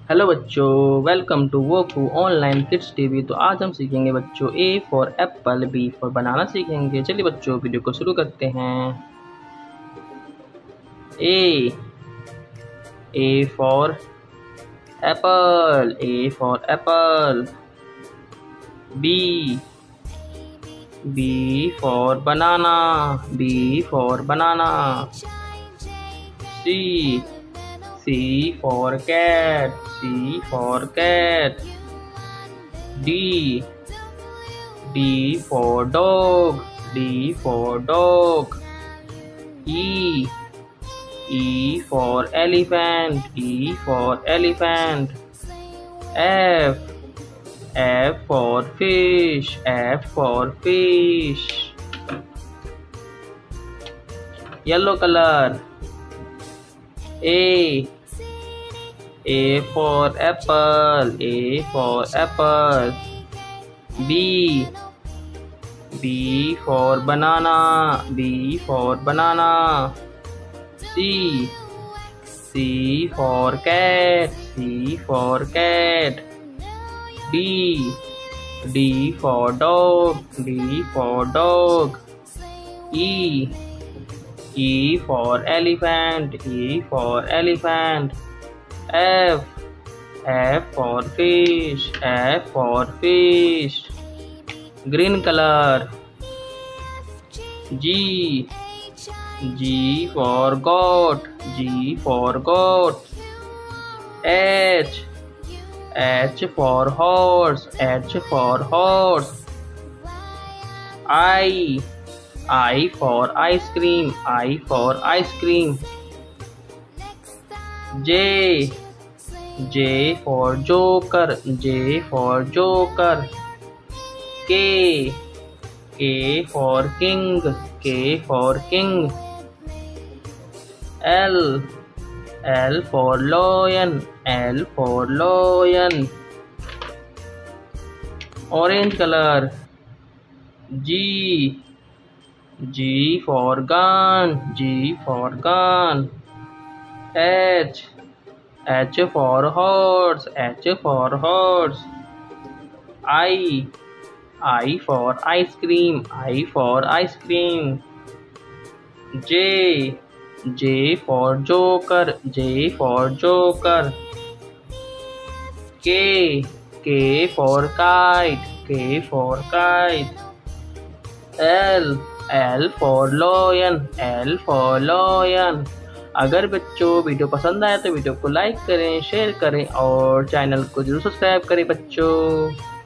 Hello बच्चों, welcome to वोकू online kids TV. तो आज हम सीखेंगे बच्चों A for apple, B for banana सीखेंगे। चलिए बच्चों, वीडियो को शुरू करते हैं। A for apple, A for apple. B for banana, B for banana. C for cat, C for cat. D for dog, D for dog. E for elephant, E for elephant. F for fish, F for fish. Yellow color. A for apple, A for apple. B for banana, B for banana. C for cat, C for cat. D for dog, D for dog. E for elephant, E for elephant. F for fish, F for fish. Green color. G for goat, G for goat. H for horse, H for horse. I for ice cream, I for ice cream. J for joker, J for joker. K for king, K for king. L for lion, L for lion. Orange color. G for gun, G for gun. H for horse, H for horse. I for ice cream, I for ice cream. J for joker, J for joker. K for kite, K for kite. L for lion, L for lion. अगर बच्चों video पसंद आया तो video को like करें, share करें और channel को जरूर सब्सक्राइब करें बच्चों।